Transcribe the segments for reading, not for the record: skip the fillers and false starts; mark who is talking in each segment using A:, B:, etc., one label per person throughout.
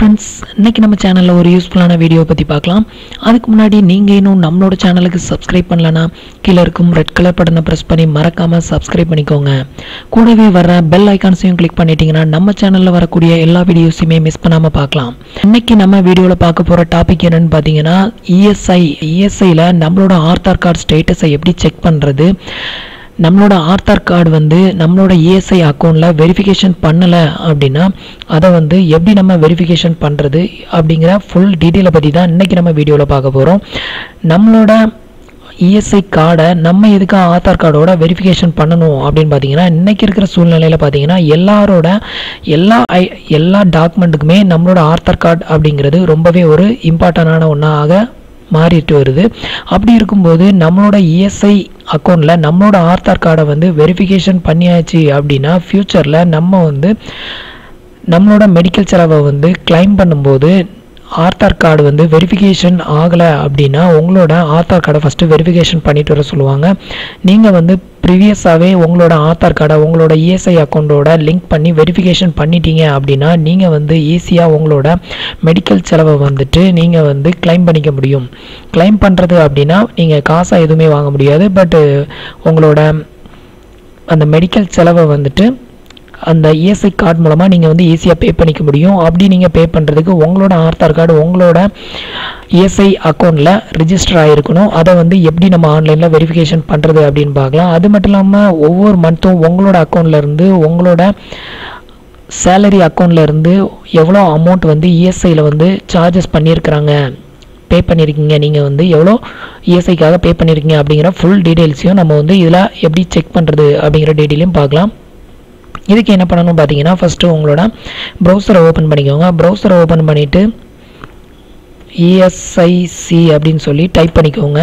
A: Friends இன்னைக்கு நம்ம சேனல்ல ஒரு யூஸ்ஃபுல்லான வீடியோ பத்தி பார்க்கலாம். அதுக்கு முன்னாடி நீங்க இன்னும் நம்மளோட சேனலுக்கு சப்ஸ்கிரைப் பண்ணலனா கீழ இருக்கும் ரெட் கலர் பட்டனை பிரஸ் பண்ணி மறக்காம சப்ஸ்கிரைப் பண்ணிக்கோங்க. கூடவே வர பெல் ஐகான்ஸையும் கிளிக் பண்ணிட்டீங்கன்னா நம்ம சேனல்ல வரக்கூடிய எல்லா வீடியோஸையுமே மிஸ் பண்ணாம பார்க்கலாம். இன்னைக்கு நம்ம வீடியோல பார்க்க போற டாபிக் என்னன்னு பாத்தீங்கன்னா ESIல நம்மளோட ஆதார் கார்டு ஸ்டேட்டஸை எப்படி செக் பண்றது, நம்மளோட ஆதார் கார்டு வந்து நம்மளோட ESI அக்கௌண்ட்டில் வெரிஃபிகேஷன் பண்ணலை அப்படின்னா அதை வந்து எப்படி நம்ம வெரிஃபிகேஷன் பண்ணுறது அப்படிங்கிற ஃபுல் டீட்டெயிலை பற்றி தான் இன்றைக்கி நம்ம வீடியோவில் பார்க்க போகிறோம். நம்மளோட ESI கார்டை நம்ம எதுக்கு ஆதார் கார்டோட வெரிஃபிகேஷன் பண்ணணும் அப்படின்னு பார்த்தீங்கன்னா இன்றைக்கி இருக்கிற சூழ்நிலையில் பார்த்தீங்கன்னா எல்லா டாக்குமெண்ட்டுக்குமே நம்மளோட ஆதார் கார்டு அப்படிங்கிறது ரொம்பவே ஒரு இம்பார்ட்டண்டான ஒன்றாக மாறிட்டு வருது. அப்படி இருக்கும்போது நம்மளோட ESI அக்கௌண்ட்டில் நம்மளோட ஆதார் கார்டை வந்து வெரிஃபிகேஷன் பண்ணியாச்சு அப்படின்னா ஃப்யூச்சரில் நம்ம வந்து நம்மளோட மெடிக்கல் செலவை வந்து கிளைம் பண்ணும்போது ஆதார் கார்டு வந்து வெரிஃபிகேஷன் ஆகலை அப்படின்னா உங்களோட ஆதார் கார்டை ஃபஸ்ட்டு வெரிஃபிகேஷன் பண்ணிட்டு வர சொல்லுவாங்க. நீங்கள் வந்து ப்ரீவியஸாகவே உங்களோட ஆதார் கார்டை உங்களோட ESI அக்கௌண்ட்டோட லிங்க் பண்ணி வெரிஃபிகேஷன் பண்ணிட்டீங்க அப்படின்னா நீங்கள் வந்து ஈஸியாக உங்களோட மெடிக்கல் செலவை வந்துட்டு நீங்கள் வந்து கிளைம் பண்ணிக்க முடியும். கிளைம் பண்ணுறது அப்படின்னா நீங்கள் காசாக எதுவுமே வாங்க முடியாது, பட்டு உங்களோட அந்த மெடிக்கல் செலவை வந்துட்டு அந்த ESI கார்டு மூலமாக நீங்கள் வந்து ஈஸியாக பே பண்ணிக்க முடியும். அப்படி நீங்கள் பே பண்ணுறதுக்கு உங்களோட ஆதார் கார்டு உங்களோட ESI அக்கௌண்ட்டில் ரிஜிஸ்டர் ஆகிருக்கணும். அதை வந்து எப்படி நம்ம ஆன்லைனில் வெரிஃபிகேஷன் பண்ணுறது அப்படின்னு பார்க்கலாம். அது மட்டும் இல்லாமல் ஒவ்வொரு மந்த்தும் உங்களோட அக்கௌண்ட்லேருந்து உங்களோட சேலரி அக்கௌண்ட்லேருந்து எவ்வளோ அமௌண்ட் வந்து ESIயில் வந்து சார்ஜஸ் பண்ணியிருக்கிறாங்க, பே பண்ணியிருக்கீங்க, நீங்கள் வந்து எவ்வளோ ESIக்காக பே பண்ணியிருக்கீங்க அப்படிங்கிற ஃபுல் டீட்டெயில்ஸையும் நம்ம வந்து இதில் எப்படி செக் பண்ணுறது அப்படிங்கிற டீட்டெயிலையும் பார்க்கலாம். இதுக்கு என்ன பண்ணணும் பார்த்தீங்கன்னா ஃபஸ்ட்டு உங்களோட ப்ரௌசரை ஓப்பன் பண்ணிக்கோங்க. ப்ரௌசரை ஓப்பன் பண்ணிவிட்டு ESIC அப்படின்னு சொல்லி டைப் பண்ணிக்கோங்க.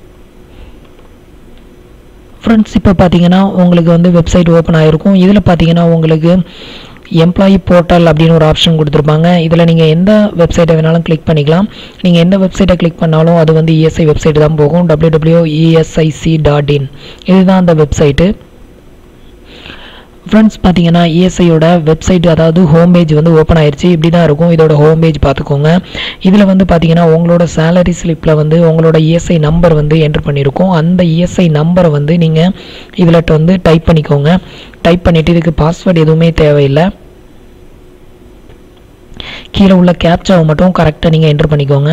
A: ஃப்ரெண்ட்ஸ் இப்போ பார்த்தீங்கன்னா உங்களுக்கு வந்து வெப்சைட் ஓப்பன் ஆகிருக்கும். இதில் பார்த்தீங்கன்னா உங்களுக்கு எம்ப்ளாயி போர்ட்டல் அப்படின்னு ஒரு ஆப்ஷன் கொடுத்துருப்பாங்க. இதில் நீங்கள் எந்த வெப்சைட்டை வேணாலும் கிளிக் பண்ணிக்கலாம். நீங்கள் எந்த வெப்சைட்டை கிளிக் பண்ணாலும் அது வந்து ESI வெப்சைட் தான் போகும். www.esic.in இதுதான் அந்த வெப்சைட்டு. ஃப்ரெண்ட்ஸ் பார்த்தீங்கன்னா ESIயோட வெப்சைட் அதாவது ஹோம் பேஜ் வந்து ஓப்பன் ஆயிடுச்சு. இப்படி தான் இருக்கும் இதோட ஹோம் பேஜ் பார்த்துக்கோங்க. இதில் வந்து பார்த்தீங்கன்னா உங்களோட சேலரி ஸ்லிப்பில் வந்து உங்களோட ESI நம்பர் வந்து என்ட்ரு பண்ணியிருக்கோம். அந்த ESI நம்பரை வந்து நீங்கள் இதில் வந்து டைப் பண்ணிக்கோங்க. டைப் பண்ணிவிட்டு இதுக்கு பாஸ்வேர்டு எதுவுமே தேவையில்லை. கீழே உள்ள கேப்சாவை மட்டும் கரெக்டாக நீங்கள் என்ட்ரு பண்ணிக்கோங்க.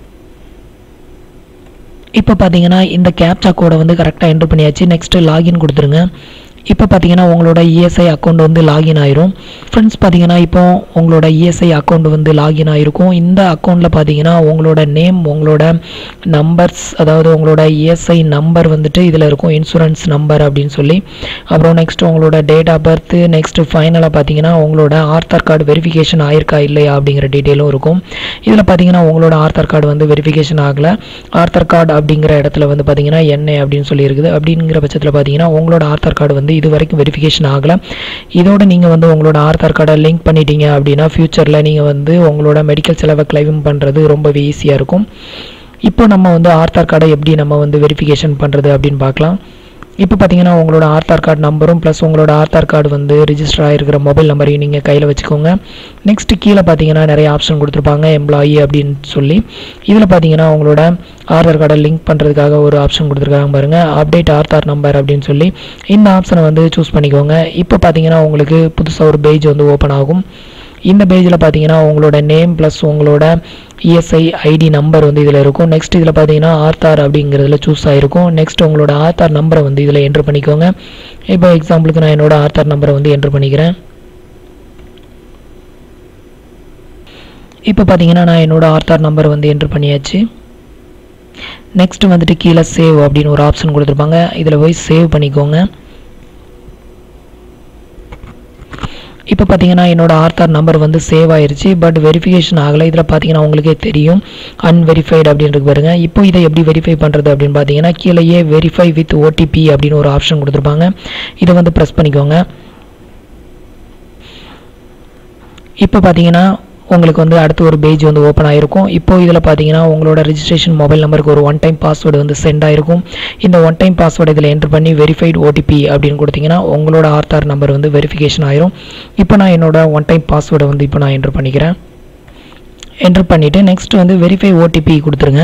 A: இப்போ பார்த்தீங்கன்னா இந்த கேப்சா கோடை வந்து கரெக்டாக என்ட்ரு பண்ணியாச்சு. நெக்ஸ்ட்டு லாகின் கொடுத்துருங்க. இப்போ பார்த்தீங்கன்னா உங்களோட ESI அக்கௌண்ட் வந்து லாகின் ஆயிரும். ஃப்ரெண்ட்ஸ் பார்த்தீங்கன்னா இப்போ உங்களோட ESI அக்கௌண்ட் வந்து லாகின் ஆகிருக்கும். இந்த அக்கௌண்ட்டில் பார்த்தீங்கன்னா உங்களோட நேம், உங்களோட நம்பர்ஸ், அதாவது உங்களோட ESI நம்பர் வந்துட்டு இதில் இருக்கும், இன்சூரன்ஸ் நம்பர் அப்படின்னு சொல்லி. அப்புறம் நெக்ஸ்ட் உங்களோட டேட் ஆஃப் பர்த்து, நெக்ஸ்ட்டு ஃபைனலாக பார்த்தீங்கன்னா உங்களோட ஆதார் கார்டு வெரிஃபிகேஷன் ஆயிருக்கா இல்லையா அப்படிங்கிற டீட்டெயிலும் இருக்கும். இதில் பார்த்தீங்கன்னா உங்களோட ஆதார் கார்டு வந்து வெரிஃபிகேஷன் ஆகலை. ஆதார் கார்டு அப்படிங்கிற இடத்துல வந்து பார்த்தீங்கன்னா என்ன அப்படின்னு சொல்லி இருக்குது. அப்படிங்கிற பட்சத்தில் பார்த்தீங்கன்னா உங்களோட ஆதார் கார்டு வந்து இது வரைக்கும் வெரிஃபிகேஷன் ஆகலை. இதோட நீங்கள் வந்து உங்களோட ஆதார் கார்டை லிங்க் பண்ணிட்டீங்க அப்படின்னா ஃப்யூச்சரில் நீங்கள் வந்து உங்களோட மெடிக்கல் செலவை கிளைம் பண்ணுறது ரொம்பவே ஈஸியாக இருக்கும். இப்போ நம்ம வந்து ஆதார் கார்டை எப்படி நம்ம வந்து வெரிஃபிகேஷன் பண்ணுறது அப்படின்னு பார்க்கலாம். இப்போ பார்த்தீங்கன்னா உங்களோட ஆதார் கார்டு நம்பரும் ப்ளஸ் உங்களோட ஆதார் கார்டு வந்து ரிஜிஸ்டர் ஆகிருக்கிற மொபைல் நம்பரையும் நீங்கள் கையில் வச்சுக்கோங்க. நெக்ஸ்ட்டு கீழே பார்த்தீங்கன்னா நிறைய ஆப்ஷன் கொடுத்துருப்பாங்க எம்ப்ளாயி அப்படின்னு சொல்லி. இதில் பார்த்தீங்கன்னா உங்களோட ஆதார் கார்டை லிங்க் பண்ணுறதுக்காக ஒரு ஆப்ஷன் கொடுத்துருக்காங்க பாருங்கள், அப்டேட் ஆதார் நம்பர் அப்படின்னு சொல்லி. இந்த ஆப்ஷனை வந்து சூஸ் பண்ணிக்கோங்க. இப்போ பார்த்தீங்கன்னா உங்களுக்கு புதுசாக ஒரு பேஜ் வந்து ஓப்பன் ஆகும். இந்த பேஜில் பார்த்தீங்கன்னா உங்களோட நேம் ப்ளஸ் உங்களோட ESI ID நம்பர் வந்து இதில் இருக்கும். நெக்ஸ்ட் இதில் பார்த்தீங்கன்னா ஆதார் அப்படிங்கிறதுல சூஸ் ஆகிருக்கும். நெக்ஸ்ட் உங்களோட ஆதார் நம்பரை வந்து இதில் என்ட்ரு பண்ணிக்கோங்க. இப்போ எக்ஸாம்பிளுக்கு நான் என்னோட ஆதார் நம்பரை வந்து என்ட்ரு பண்ணிக்கிறேன். இப்போ பார்த்தீங்கன்னா நான் என்னோட ஆதார் நம்பர் வந்து என்ட்ரு பண்ணியாச்சு. நெக்ஸ்ட் வந்துட்டு கீழே சேவ் அப்படின்னு ஒரு ஆப்ஷன் கொடுத்துருப்பாங்க. இதில் போய் சேவ் பண்ணிக்கோங்க. இப்போ பார்த்தீங்கன்னா என்னோட ஆதார் நம்பர் வந்து சேவ் ஆயிடுச்சு, பட் வெரிஃபிகேஷன் ஆகலை. இதில் பார்த்தீங்கன்னா உங்களுக்கே தெரியும் அன்வெரிஃபைடு அப்படின்னு பாருங்க. இப்போ இதை எப்படி வெரிஃபை பண்ணுறது அப்படின்னு பார்த்தீங்கன்னா கீழேயே வெரிஃபை வித் OTP அப்படின்னு ஒரு ஆப்ஷன் கொடுத்துருப்பாங்க. இதை வந்து ப்ரெஸ் பண்ணிக்கோங்க. இப்போ பார்த்தீங்கன்னா உங்களுக்கு வந்து அடுத்து ஒரு பேஜ் வந்து ஓப்பன் ஆகிருக்கும். இப்போ இதில் பார்த்தீங்கன்னா உங்களோட ரெஜிஸ்ட்ரேஷன் மொபைல் நம்பருக்கு ஒரு ஒன் டைம் பாஸ்வேர்டு வந்து சென்ட் ஆகிருக்கும். இந்த ஒன் டைம் பாஸ்வேர்டு இதில் என்ட்ரு பண்ணி வெரிஃபைடு OTP அப்படின்னு கொடுத்தீங்கன்னா உங்களோட ஆதார் நம்பர் வந்து வெரிஃபிகேஷன் ஆயிரும். இப்போ நான் என்னோட ஒன் டைம் பாஸ்வேர்டை வந்து இப்போ நான் என்ட்ரு பண்ணிக்கிறேன். என்ட்ரு பண்ணிவிட்டு நெக்ஸ்ட் வந்து வெரிஃபை ஓடிபி கொடுத்துருங்க.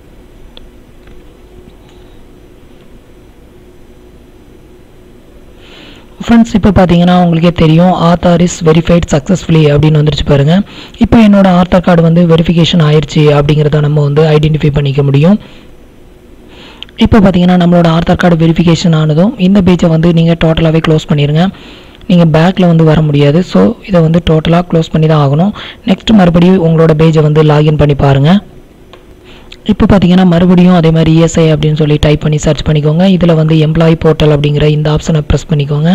A: ஃப்ரெண்ட்ஸ் இப்போ பார்த்தீங்கன்னா உங்களுக்கே தெரியும் ஆதார் இஸ் வெரிஃபைட் சக்ஸஸ்ஃபுல்லி அப்படின்னு வந்துருச்சு பாருங்கள். இப்போ என்னோட ஆதார் கார்டு வந்து வெரிஃபிகேஷன் ஆயிடுச்சு அப்படிங்கிறத நம்ம வந்து ஐடென்டிஃபை பண்ணிக்க முடியும். இப்போ பார்த்தீங்கன்னா நம்மளோட ஆதார் கார்டு வெரிஃபிகேஷன் ஆனதும் இந்த பேஜை வந்து நீங்கள் டோட்டலாகவே க்ளோஸ் பண்ணிடுங்க. நீங்கள் பேக்கில் வந்து வர முடியாது. ஸோ இதை வந்து டோட்டலாக க்ளோஸ் பண்ணி தான் ஆகணும். நெக்ஸ்ட் மறுபடியும் உங்களோட பேஜை வந்து லாகின் பண்ணி பாருங்கள். இப்போ பார்த்தீங்கன்னா மறுபடியும் அதே மாதிரி இஎஸ்ஐ அப்படின்னு சொல்லி டைப் பண்ணி சர்ச் பண்ணிக்கோங்க. இதில் வந்து எம்ப்ளாயி போர்ட்டல் அப்படிங்கிற இந்த ஆப்ஷனை ப்ரெஸ் பண்ணிக்கோங்க.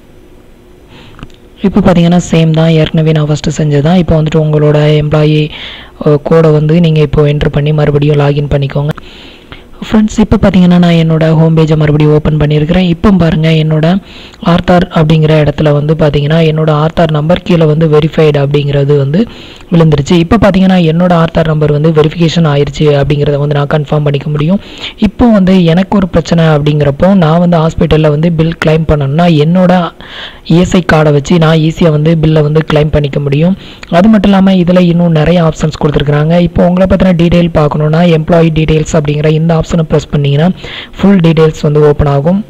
A: இப்போ பார்த்தீங்கன்னா சேம் தான், ஏற்கனவே நான் ஃபஸ்ட்டு செஞ்சது தான். இப்போ வந்துட்டு உங்களோட எம்ப்ளாயி கோடை வந்து நீங்கள் இப்போ என்ட்ரு பண்ணி மறுபடியும் லாகின் பண்ணிக்கோங்க. ஃப்ரெண்ட்ஸ் இப்போ பார்த்தீங்கன்னா நான் என்னோட ஹோம் பேஜை மறுபடியும் ஓப்பன் பண்ணியிருக்கிறேன். இப்போ பாருங்கள் என்னோட ஆதார் அப்படிங்கிற இடத்துல வந்து பார்த்தீங்கன்னா என்னோட ஆதார் நம்பர் கீழே வந்து வெரிஃபைடு அப்படிங்கிறது வந்து விழுந்துருச்சு. இப்போ பார்த்தீங்கன்னா என்னோட ஆதார் நம்பர் வந்து வெரிஃபிகேஷன் ஆயிடுச்சு அப்படிங்கிறத வந்து நான் கன்ஃபார்ம் பண்ணிக்க முடியும். இப்போ வந்து எனக்கு ஒரு பிரச்சனை அப்படிங்கிறப்போ நான் வந்து ஹாஸ்பிட்டலில் வந்து பில் கிளைம் பண்ணணும்னா என்னோட இஎஸ்ஐ கார்டை வச்சு நான் ஈஸியாக வந்து பில்லை வந்து கிளைம் பண்ணிக்க முடியும். அது மட்டும் இல்லாமல் இதில் இன்னும் நிறைய ஆப்ஷன்ஸ் கொடுத்துருக்குறாங்க. இப்போ உங்களை பற்றின டீட்டெயில் பார்க்கணுன்னா எம்ப்ளாயி டீட்டெயில்ஸ் அப்படிங்கிற இந்த ஆப்ஷனை ப்ரெஸ் பண்ணிங்கன்னா ஃபுல் டீட்டெயில்ஸ் வந்து ஓப்பன் ஆகும்.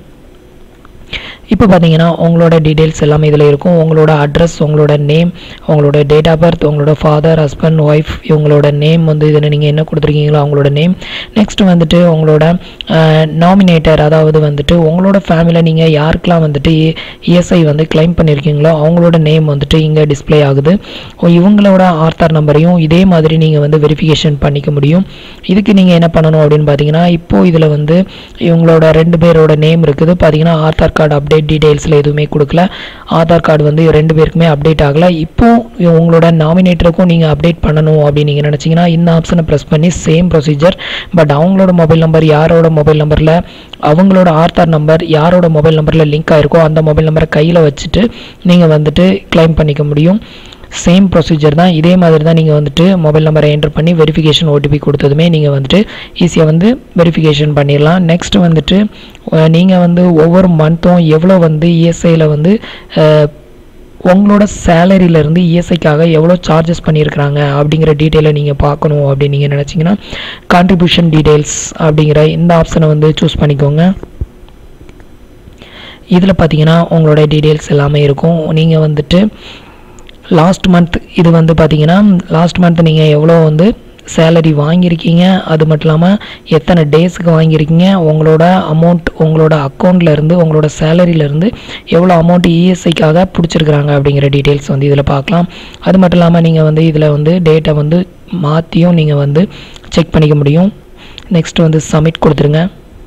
A: இப்போ பார்த்தீங்கன்னா உங்களோட டீட்டெயில்ஸ் எல்லாமே இதில் இருக்கும். உங்களோட அட்ரஸ், உங்களோட நேம், உங்களோட டேட் ஆஃப் பர்த், உங்களோட ஃபாதர், ஹஸ்பண்ட், ஒய்ஃப் இவங்களோட நேம் வந்து இதில் நீங்கள் என்ன கொடுத்துருக்கீங்களோ அவங்களோட நேம். நெக்ஸ்ட் வந்துட்டு உங்களோட நாமினேட்டர், அதாவது வந்துட்டு உங்களோட ஃபேமிலியில் நீங்கள் யாருக்கெல்லாம் வந்துட்டு இஎஸ்ஐ வந்து கிளைம் பண்ணியிருக்கீங்களோ அவங்களோட நேம் வந்துட்டு இங்கே டிஸ்பிளே ஆகுது. இவங்களோட ஆதார் நம்பரையும் இதே மாதிரி நீங்கள் வந்து வெரிஃபிகேஷன் பண்ணிக்க முடியும். இதுக்கு நீங்கள் என்ன பண்ணணும் அப்படின்னு பார்த்தீங்கன்னா இப்போது இதில் வந்து இவங்களோட 2 பேரோட நேம் இருக்குது. பார்த்தீங்கன்னா ஆதார் கார்டு அப்டேட் டீடைல்ஸில் எதுவுமே கொடுக்கல. ஆதார் கார்டு வந்து 2 பேருக்குமே அப்டேட் ஆகலை. இப்போது உங்களோட நாமினேட்டருக்கும் நீங்கள் அப்டேட் பண்ணணும் அப்படின்னு நீங்கள் நினச்சிங்கன்னா இந்த ஆப்ஷனை ப்ரெஸ் பண்ணி சேம் ப்ரொசீஜர், பட் அவங்களோட மொபைல் நம்பர் யாரோட மொபைல் நம்பரில் அவங்களோட ஆதார் நம்பர் யாரோட மொபைல் நம்பரில் லிங்க் ஆகிருக்கோ அந்த மொபைல் நம்பரை கையில் வச்சுட்டு நீங்கள் வந்துட்டு கிளைம் பண்ணிக்க முடியும். சேம் ப்ரொசீஜர் தான். இதே மாதிரி தான் நீங்கள் வந்துட்டு மொபைல் நம்பரை என்ட்ரு பண்ணி வெரிஃபிகேஷன் ஓடிபி கொடுத்ததுமே நீங்கள் வந்துட்டு ஈஸியாக வந்து வெரிஃபிகேஷன் பண்ணிடலாம். நெக்ஸ்ட் வந்துட்டு நீங்கள் வந்து ஒவ்வொரு மந்த்தும் எவ்வளோ வந்து இஎஸ்ஐயில் வந்து உங்களோட சேலரியிலேருந்து இஎஸ்ஐக்காக எவ்வளோ சார்ஜஸ் பண்ணியிருக்கிறாங்க அப்படிங்கிற டீட்டெயிலை நீங்கள் பார்க்கணும் அப்படின்னு நீங்கள் நினச்சிங்கன்னா கான்ட்ரிபியூஷன் டீட்டெயில்ஸ் அப்படிங்கிற இந்த ஆப்ஷனை வந்து சூஸ் பண்ணிக்கோங்க. இதில் பார்த்தீங்கன்னா உங்களோட டீட்டெயில்ஸ் எல்லாமே இருக்கும். நீங்கள் வந்துட்டு லாஸ்ட் மந்த் இது வந்து பார்த்தீங்கன்னா லாஸ்ட் மந்த் நீங்கள் எவ்வளோ வந்து சேலரி வாங்கியிருக்கீங்க, அது மட்டும் இல்லாமல் எத்தனை டேஸுக்கு வாங்கியிருக்கீங்க, உங்களோட அமௌண்ட் உங்களோட அக்கௌண்ட்லேருந்து உங்களோட சேலரியிலேருந்து எவ்வளோ அமௌண்ட் இஎஸ்ஐக்காக பிடிச்சிருக்கிறாங்க அப்படிங்கிற டீட்டெயில்ஸ் வந்து இதில் பார்க்கலாம். அது மட்டும் இல்லாமல் நீங்கள் வந்து இதில் வந்து டேட்டை வந்து மாற்றியும் நீங்கள் வந்து செக் பண்ணிக்க முடியும். நெக்ஸ்ட் வந்து சப்மிட் கொடுத்துருங்க.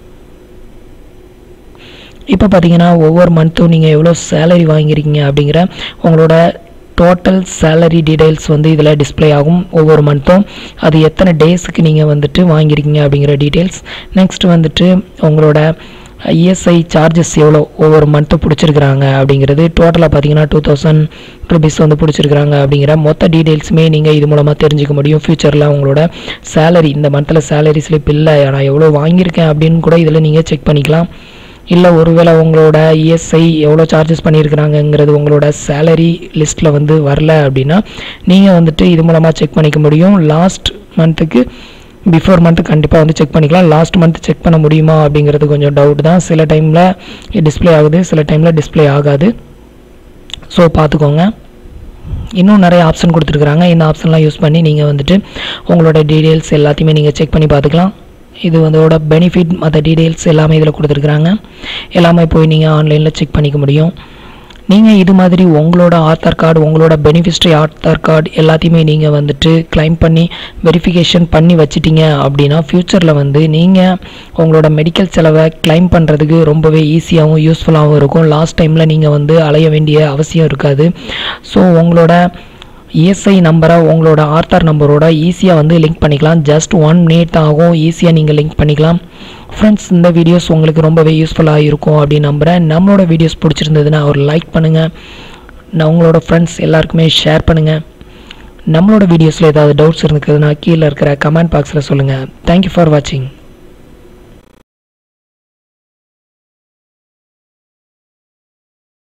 A: இப்போ பார்த்தீங்கன்னா ஒவ்வொரு மந்த்தும் நீங்கள் எவ்வளோ சேலரி வாங்கியிருக்கீங்க அப்படிங்கிற உங்களோட டோட்டல் சேலரி டீடைல்ஸ் வந்து இதில் டிஸ்பிளே ஆகும் ஒவ்வொரு மந்த்தும். அது எத்தனை டேஸுக்கு நீங்கள் வந்துட்டு வாங்கியிருக்கீங்க அப்படிங்கிற டீட்டெயில்ஸ். நெக்ஸ்ட் வந்துட்டு உங்களோட இஎஸ்ஐ சார்ஜஸ் எவ்வளோ ஒவ்வொரு மந்த்தும் பிடிச்சிருக்கிறாங்க அப்படிங்கிறது. டோட்டலாக பார்த்தீங்கன்னா 2000 rupees வந்து பிடிச்சிருக்கிறாங்க அப்படிங்கிற மொத்த டீட்டெயில்ஸுமே நீங்கள் இது மூலமாக தெரிஞ்சுக்க முடியும். ஃப்யூச்சரில் உங்களோட சேலரி இந்த மந்தில் சேலரி ஸ்லிப் இல்லை நான் எவ்வளோ வாங்கியிருக்கேன் அப்படின்னு கூட இதில் நீங்கள் செக் பண்ணிக்கலாம். இல்லை ஒருவேளை உங்களோட இஎஸ்ஐ எவ்வளோ சார்ஜஸ் பண்ணியிருக்கிறாங்கங்கிறது உங்களோட சேலரி லிஸ்ட்டில் வந்து வரல அப்படின்னா நீங்கள் வந்துட்டு இது மூலமாக செக் பண்ணிக்க முடியும். லாஸ்ட் மந்த்துக்கு பிஃபோர் மந்த்து கண்டிப்பாக வந்து செக் பண்ணிக்கலாம். லாஸ்ட் மந்த் செக் பண்ண முடியுமா அப்படிங்கிறது கொஞ்சம் டவுட் தான். சில டைமில் டிஸ்பிளே ஆகுது, சில டைமில் டிஸ்பிளே ஆகாது. ஸோ பார்த்துக்கோங்க. இன்னும் நிறைய ஆப்ஷன் கொடுத்துருக்குறாங்க. இந்த ஆப்ஷன்லாம் யூஸ் பண்ணி நீங்கள் வந்துட்டு உங்களோட டீட்டெயில்ஸ் எல்லாத்தையுமே நீங்கள் செக் பண்ணி பார்த்துக்கலாம். இது அதோட பெனிஃபிட் மற்ற டீட்டெயில்ஸ் எல்லாமே இதில் கொடுத்துருக்குறாங்க. எல்லாமே போய் நீங்கள் ஆன்லைனில் செக் பண்ணிக்க முடியும். நீங்கள் இது மாதிரி உங்களோட ஆதார் கார்டு உங்களோட பெனிஃபிஷரி ஆதார் கார்டு எல்லாத்தையுமே நீங்கள் வந்துட்டு கிளைம் பண்ணி வெரிஃபிகேஷன் பண்ணி வச்சிட்டிங்க அப்படின்னா ஃப்யூச்சரில் வந்து நீங்கள் உங்களோட மெடிக்கல் செலவை கிளைம் பண்ணுறதுக்கு ரொம்பவே ஈஸியாகவும் யூஸ்ஃபுல்லாகவும் இருக்கும். லாஸ்ட் டைமில் நீங்கள் வந்து அலைய வேண்டிய அவசியம் இருக்காது. ஸோ உங்களோட இஎஸ்ஐ நம்பரை உங்களோட ஆதார் நம்பரோட ஈஸியாக வந்து லிங்க் பண்ணிக்கலாம். ஜஸ்ட் 1 minute ஆகும், ஈஸியாக நீங்கள் லிங்க் பண்ணிக்கலாம். ஃப்ரெண்ட்ஸ் இந்த வீடியோஸ் உங்களுக்கு ரொம்பவே யூஸ்ஃபுல்லாக இருக்கும் அப்படின்னு நம்புகிறேன். நம்மளோட வீடியோஸ் பிடிச்சிருந்ததுன்னா ஒரு லைக் பண்ணுங்கள், உங்களோட ஃப்ரெண்ட்ஸ் எல்லாருக்குமே ஷேர் பண்ணுங்கள். நம்மளோட வீடியோஸில் ஏதாவது டவுட்ஸ் இருக்குதுன்னா கீழே இருக்கிற கமெண்ட் பாக்ஸில் சொல்லுங்கள். தேங்க்யூ ஃபார் வாட்சிங்.